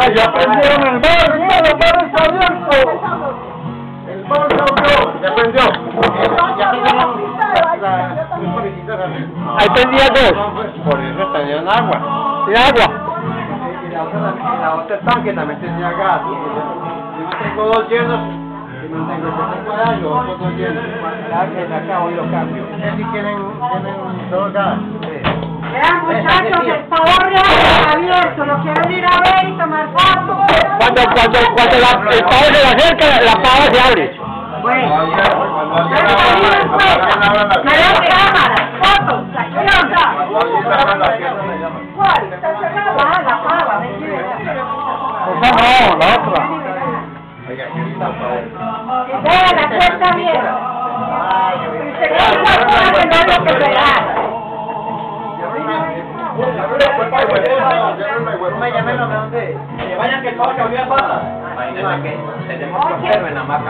ya prendieron el bar, hermano, el bar está abierto. El bar se abrió. Ya prendió. Ahí prendía dos. Por eso tenían agua. ¿Tiene agua? Y la otra tanque también tenía gas. Yo tengo dos llenos. Y no tengo allá, y los otros dos llenos. Acá hoy los cambio. Si tienen dos gas. Vean muchachos, el pavo real está abierto, lo quieren ir a ver y tomar fotos. Cuando el pavo se le acerca, la pava se abre. Bueno, cámara, fotos, acción. ¿Cuál? Está cerrada la pava, mentira. Esa no, la otra. Vean, la puerta abierta. Y se queda una pava que no es lo que será. Que vayan que el pavo se abrió la pata. Imagínate que tenemos conserva en la maca.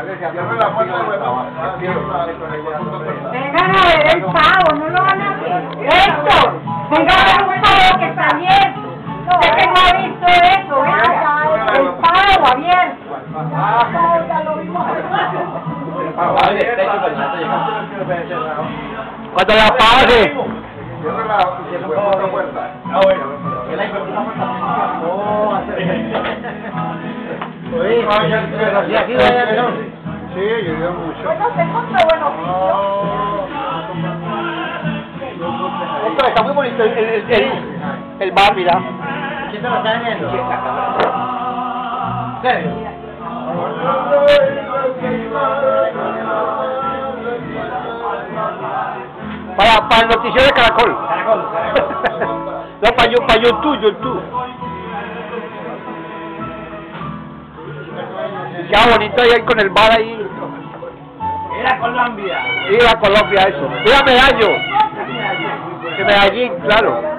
Vengan a ver el pavo, no lo van a ver. Héctor, vengan a ver un pavo que está abierto. Usted que no ha visto eso, venga. El pavo abierto. Ya lo vimos. Cuando la pava se... Sí, llovió mucho. Bueno, se encontró buen oficio. Está muy bonito el bar, mira. ¿Quién se lo está viendo? ¿Serio? Para el noticiero de Caracol. No, para YouTube. Queda bonito ahí con el bar ahí. Era Colombia. Ir a Colombia, eso. Ir a Medallo. De Medellín, claro.